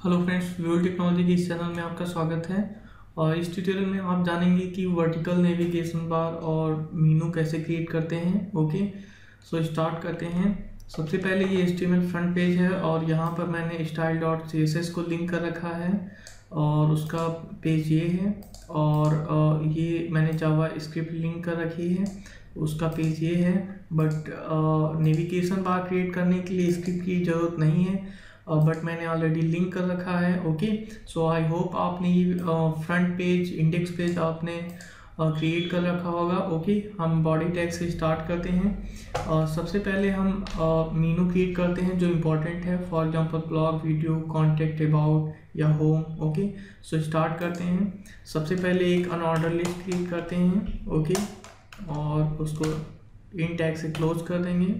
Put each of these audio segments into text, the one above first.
Hello friends, व्यूल technology के इस channel में आपका स्वागत है। और इस ट्यूटोरियल में आप जानेंगे कि वर्टिकल नेविगेशन बार और मेनू कैसे क्रिएट करते हैं। ओके, सो स्टार्ट करते हैं। सबसे पहले ये HTML फ्रंट पेज है और यहाँ पर मैंने style.css को लिंक कर रखा है और उसका पेज ये है। और ये मैंने जावा स्क्रिप्ट लिंक कर रखी है, उसका पेज ये है। बट नेविगेशन बार क्रिएट करने के लिए स्क्रिप्ट की ज़रूरत नहीं है, बट मैंने ऑलरेडी लिंक कर रखा है। ओके, सो आई होप आपने ये फ्रंट पेज, इंडेक्स पेज आपने क्रिएट कर रखा होगा। ओके, हम बॉडी टैग से स्टार्ट करते हैं। सबसे पहले हम मेनू क्रिएट करते हैं जो इम्पोर्टेंट है, for example blog, video, contact, about या होम। ओके, सो स्टार्ट करते हैं। सबसे पहले एक अनऑर्डर लिस्ट क्रिएट करते हैं। ओके, और उसको इन टैग से क्लोज कर देंगे।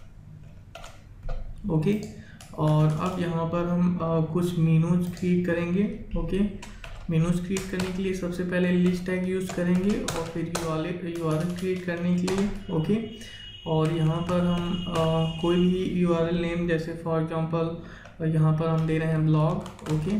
ओके, और अब यहाँ पर हम कुछ मेनूज क्रिएट करेंगे। ओके, मेनूज क्रिएट करने के लिए सबसे पहले लिस्ट टैग यूज़ करेंगे और फिर यूआरएल क्रिएट करने के लिए। ओके, और यहाँ पर हम कोई भी यूआरएल नेम, जैसे फॉर एग्जांपल यहाँ पर हम दे रहे हैं ब्लॉग। ओके,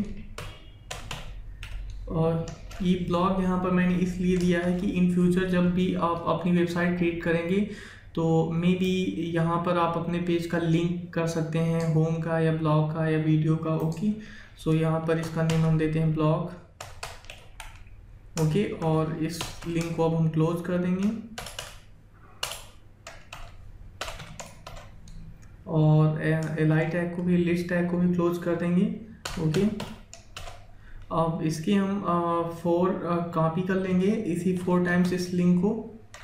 और ये ब्लॉग यहाँ पर मैंने इसलिए दिया है कि इन फ्यूचर जब भी आप अपनी वेबसाइट क्रिएट करेंगे तो मे बी यहाँ पर आप अपने पेज का लिंक कर सकते हैं, होम का या ब्लॉग का या वीडियो का। ओके, सो यहाँ पर इसका नेम हम देते हैं ब्लॉग। ओके, और इस लिंक को अब हम क्लोज कर देंगे और एलाई टैग को भी, लिस्ट टैग को भी क्लोज कर देंगे। ओके, अब इसकी हम 4 कॉपी कर लेंगे, इसी 4 टाइम्स इस लिंक को।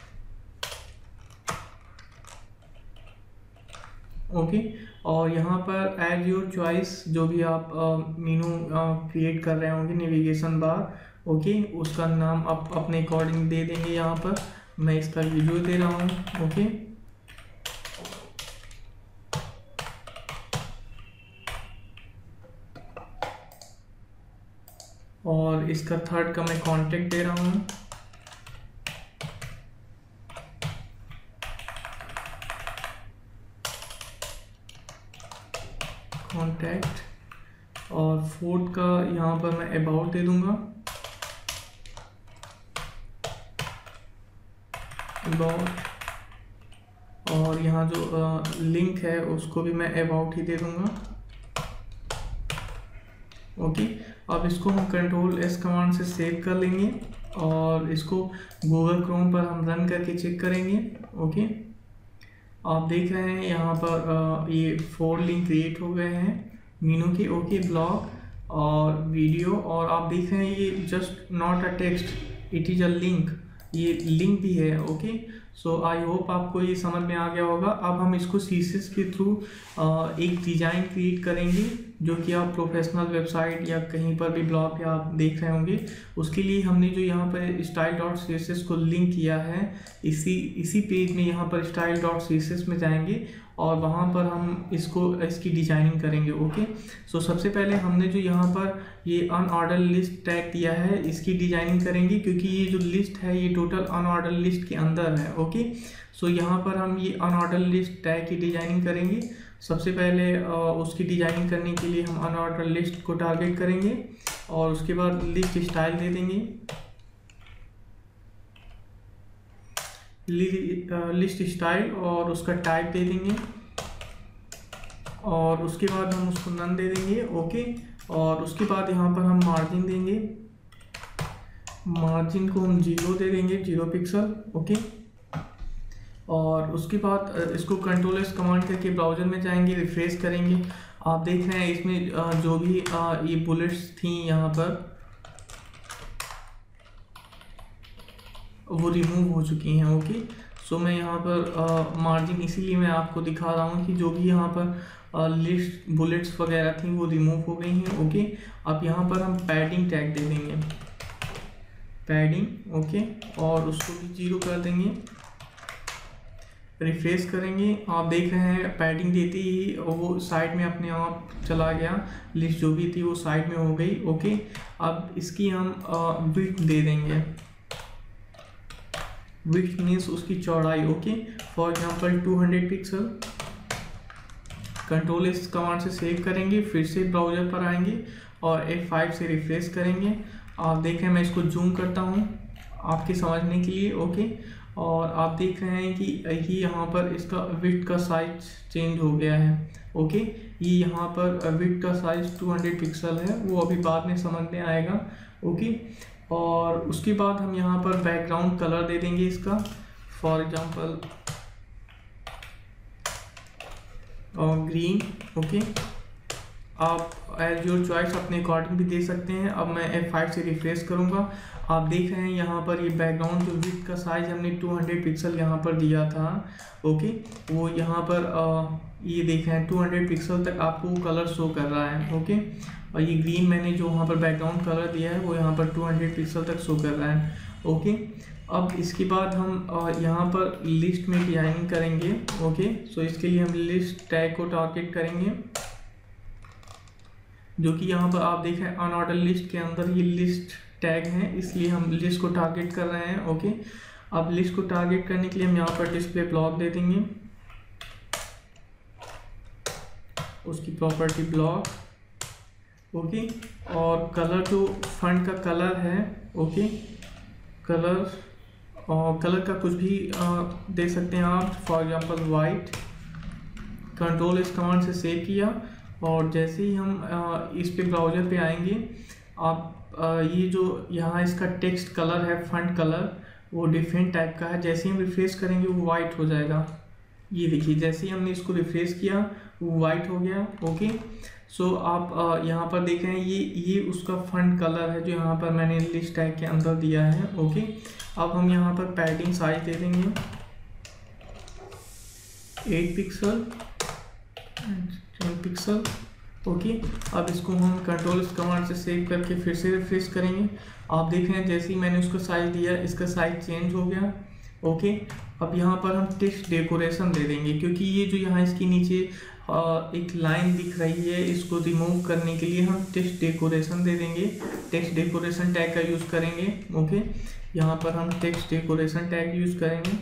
ओके, और यहाँ पर एड योर चॉइस, जो भी आप मेनू क्रिएट कर रहे होंगे, नेविगेशन बार, ओके, उसका नाम आप अपने अकॉर्डिंग दे देंगे। यहाँ पर मैं इसका वीडियो दे रहा हूँ। ओके, और इसका थर्ड का मैं कॉन्टेक्ट दे रहा हूँ। कॉन्टैक्ट, और फोर्थ का यहाँ पर मैं अबाउट दे दूंगा। अबाउट, और यहाँ जो लिंक है उसको भी मैं अबाउट ही दे दूंगा। ओके, अब इसको हम Ctrl+S कमांड से सेव कर लेंगे और इसको गूगल क्रोम पर हम रन करके चेक करेंगे। ओके, आप देख रहे हैं यहाँ पर ये 4 लिंक क्रिएट हो गए हैं मेनू के। ओके, ब्लॉग और वीडियो, और आप देख रहे हैं ये just not a text, it is a link, ये लिंक भी है। ओके, सो आई होप आपको ये समझ में आ गया होगा। अब हम इसको CSS के थ्रू एक डिज़ाइन क्रिएट करेंगे जो कि आप प्रोफेशनल वेबसाइट या कहीं पर भी ब्लॉग पे आप देख रहे होंगे। उसके लिए हमने जो यहाँ पर style.css को लिंक किया है, इसी पेज में यहाँ पर style.css में जाएंगे और वहाँ पर हम इसकी डिजाइनिंग करेंगे। ओके, सो सबसे पहले हमने जो यहाँ पर ये अनऑर्डर लिस्ट टैग दिया है, इसकी डिजाइनिंग करेंगे क्योंकि ये जो लिस्ट है ये टोटल अनऑर्डर लिस्ट के अंदर है। ओके, सो यहाँ पर हम ये अनऑर्डर लिस्ट टैग की डिजाइनिंग करेंगे। सबसे पहले उसकी डिजाइनिंग करने के लिए हम अनऑर्डर लिस्ट को टारगेट करेंगे और उसके बाद लिस्ट स्टाइल दे देंगे, लिस्ट स्टाइल, और उसका टाइप दे देंगे और उसके बाद हम उसको नन दे देंगे। ओके, और उसके बाद यहाँ पर हम मार्जिन देंगे, मार्जिन को हम 0 दे देंगे, 0 पिक्सल। ओके, और उसके बाद इसको Ctrl+S कमांड करके ब्राउज़र में जाएंगे, रिफ्रेश करेंगे। आप देख रहे हैं इसमें जो भी ये बुलेट्स थी यहाँ पर वो रिमूव हो चुकी हैं। ओके, सो मैं यहाँ पर मार्जिन इसीलिए मैं आपको दिखा रहा हूँ कि जो भी यहाँ पर लिस्ट बुलेट्स वगैरह थी वो रिमूव हो गई हैं। ओके, अब यहाँ पर हम पैडिंग टैग दे देंगे, पैडिंग। ओके, और उसको भी 0 कर देंगे, रिफ्रेश करेंगे। आप देख रहे हैं पैडिंग देते ही वो साइड में अपने आप चला गया, लिस्ट जो भी थी वो साइड में हो गई। ओके, अब इसकी हम विड्थ दे देंगे, विड्थ मीन्स उसकी चौड़ाई। Okay, for example 200 pixel. Control इस कमांड से सेव करेंगे, फिर से ब्राउज़र पर आएंगे और F5 से रिफ्रेश करेंगे। आप देखें मैं इसको जूम करता हूँ आपके समझने के लिए, ओके। और आप देख रहे हैं कि यहाँ पर इसका विड्थ का साइज चेंज हो गया है, ओके। ये यहाँ पर विड्थ का साइज 200 पिक्सल है, वो अभी बाद में समझ में आएगा, ओके। और उसके बाद हम यहाँ पर बैकग्राउंड कलर दे देंगे इसका, फॉर एग्जांपल ग्रीन, ओके। आप एज योर चॉइस अपने अकॉर्डिंग भी दे सकते हैं। अब मैं F5 से रिफ्रेश करूँगा। आप देख रहे हैं यहाँ पर ये बैकग्राउंड जो विड्थ का साइज हमने 200 पिक्सल यहाँ पर दिया था, ओके, वो यहाँ पर ये देख रहे हैं 200 पिक्सल तक आपको कलर शो कर रहा है, ओके। और ये ग्रीन मैंने जो वहाँ पर बैकग्राउंड कलर दिया है वो यहाँ पर 200 पिक्सल तक शो कर रहा है, ओके। अब इसके बाद हम यहाँ पर लिस्ट में डिजाइनिंग करेंगे, ओके। सो इसके लिए हम लिस्ट टैग को टारगेट करेंगे, जो कि यहाँ पर आप देख रहे हैं अनऑर्डर लिस्ट के अंदर ये लिस्ट टैग है, इसलिए हम लिस्ट को टारगेट कर रहे हैं, ओके। अब लिस्ट को टारगेट करने के लिए हम यहाँ पर डिस्प्ले ब्लॉक दे देंगे, उसकी प्रॉपर्टी ब्लॉक, ओके। और कलर जो फंड का कलर है, ओके, कलर और कलर का कुछ भी दे सकते हैं आप, फॉर एग्जांपल वाइट। कंट्रोल इस कमांड से सेव किया और जैसे ही हम इस पे ब्राउज़र पे आएंगे, आप ये जो यहाँ इसका टेक्स्ट कलर है, फंड कलर, वो डिफरेंट टाइप का है। जैसे ही हम रिफ्रेश करेंगे वो वाइट हो जाएगा। ये देखिए जैसे ही हमने इसको रिफ्रेश किया वो वाइट हो गया, ओके। सो आप यहाँ पर देख रहे हैं ये उसका फंड कलर है जो यहाँ पर मैंने लिस्ट टैग के अंदर दिया है, ओके। अब हम यहाँ पर पैडिंग साइज दे देंगे 8 पिक्सल 10 पिक्सल, ओके। अब इसको हम कंट्रोल इस कमांड से सेव करके फिर से रिफ्रेश करेंगे। आप देख रहे हैं जैसे ही मैंने उसको साइज दिया इसका साइज चेंज हो गया, ओके। अब यहाँ पर हम टेक्स्ट डेकोरेशन दे देंगे, क्योंकि ये जो यहाँ इसके नीचे एक लाइन दिख रही है, इसको रिमूव करने के लिए हम टेक्स्ट डेकोरेशन दे देंगे। टेक्स्ट डेकोरेशन टैग का यूज़ करेंगे, ओके। यहाँ पर हम टेक्स्ट डेकोरेशन टैग यूज़ करेंगे,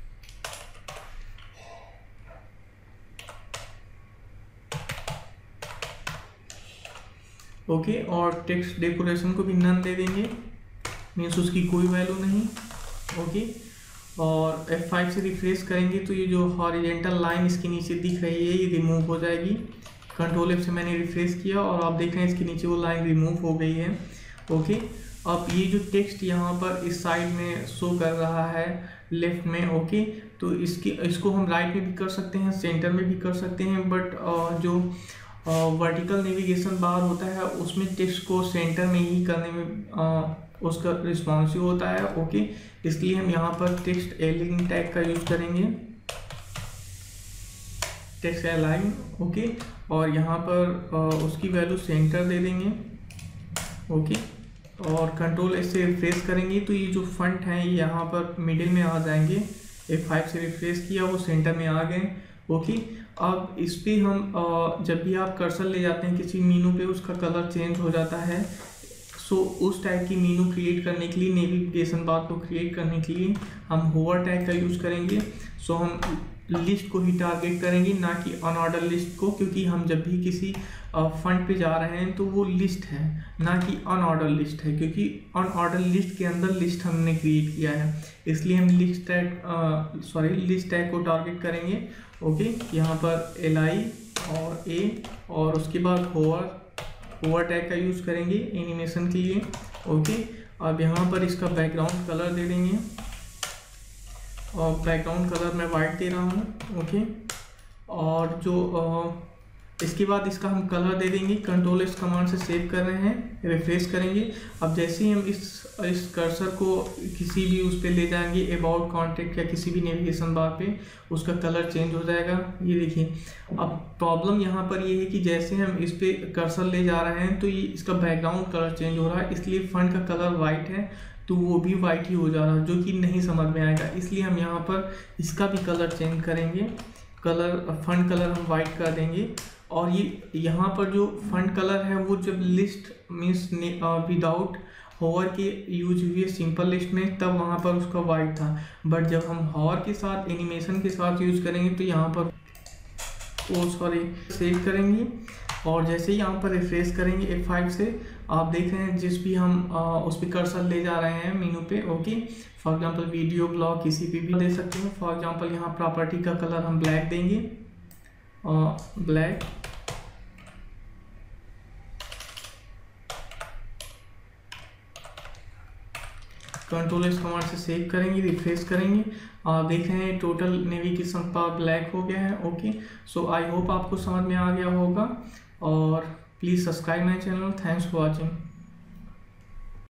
ओके। और टेक्स्ट डेकोरेशन को भी नन दे देंगे, मीन्स उसकी कोई वैल्यू नहीं, ओके। और F5 से रिफ्रेश करेंगे तो ये जो हॉरिजेंटल लाइन इसके नीचे दिख रही है ये रिमूव हो जाएगी। कंट्रोल F से मैंने रिफ्रेश किया और आप देख रहे हैं इसके नीचे वो लाइन रिमूव हो गई है, ओके। अब ये जो टेक्स्ट यहाँ पर इस साइड में शो कर रहा है लेफ्ट में, ओके, तो इसको हम राइट में भी कर सकते हैं, सेंटर में भी कर सकते हैं, बट जो वर्टिकल नेविगेशन बार होता है उसमें टेक्स्ट को सेंटर में ही करने में उसका रिस्पॉन्सिव होता है, ओके। इसलिए हम यहाँ पर टेक्स्ट एलाइन टैग का यूज़ करेंगे, टेक्स्ट एलाइन, ओके। और यहाँ पर उसकी वैल्यू सेंटर दे देंगे, ओके। और कंट्रोल से रिफ्रेश करेंगे तो ये जो फंट हैं ये यहाँ पर मिडिल में आ जाएंगे। F5 से रिफ्रेश किया वो सेंटर में आ गए, ओके। अब इस पर हम जब भी आप कर्सर ले जाते हैं किसी मीनू पे उसका कलर चेंज हो जाता है। सो उस टाइप की मीनू क्रिएट करने के लिए, नेविगेशन बार को क्रिएट करने के लिए हम होवर टैग का यूज़ करेंगे। सो हम लिस्ट को ही टारगेट करेंगे, ना कि अनऑर्डर लिस्ट को, क्योंकि हम जब भी किसी फंड पे जा रहे हैं तो वो लिस्ट है ना कि अनऑर्डर लिस्ट है, क्योंकि अनऑर्डर लिस्ट के अंदर लिस्ट हमने क्रिएट किया है, इसलिए हम लिस्ट टैग को टारगेट करेंगे, ओके। यहाँ पर LI और A और उसके बाद होवर टैग का यूज़ करेंगे एनिमेशन के लिए, ओके। अब यहाँ पर इसका बैकग्राउंड कलर दे देंगे और बैकग्राउंड कलर मैं वाइट दे रहा हूँ, ओके। और जो इसके बाद इसका हम कलर दे देंगे, कंट्रोल इस कमांड से सेव कर रहे हैं, रिफ्रेश करेंगे। अब जैसे ही हम इस कर्सर को किसी भी उस पे ले जाएंगे, अबाउट कॉन्टेक्ट या किसी भी नेविगेशन बार पे, उसका कलर चेंज हो जाएगा। ये देखिए, अब प्रॉब्लम यहाँ पर ये है कि जैसे हम इस पे कर्सर ले जा रहे हैं तो ये इसका बैकग्राउंड कलर चेंज हो रहा है, इसलिए फंड का कलर वाइट है तो वो भी वाइट ही हो जा रहा है, जो कि नहीं समझ में आएगा। इसलिए हम यहाँ पर इसका भी कलर चेंज करेंगे, फंड कलर हम वाइट कर देंगे। और ये यहाँ पर जो फंड कलर है वो जब लिस्ट मीन्स विदाउट होवर के यूज हुई है सिंपल लिस्ट में, तब वहाँ पर उसका वाइट था, बट जब हम होवर के साथ एनिमेशन के साथ यूज करेंगे तो यहाँ पर सेव करेंगे और जैसे ही यहाँ पर रिफ्रेश करेंगे F5 से आप देख रहे हैं जिस भी हम उस पर कर्सर ले जा रहे हैं मेनू पे। Okay, for example video blog किसी पे भी दे सकते हैं। फॉर एग्जांपल यहाँ प्रॉपर्टी का कलर हम ब्लैक देंगे, ब्लैक। कंट्रोल एस कमांड से सेव करेंगे, रिफ्रेश करेंगे, देख रहे हैं टोटल नेविगेशन पावर ब्लैक हो गया है। ओके, सो आई होप आपको समझ में आ गया होगा और please subscribe my channel. Thanks for watching.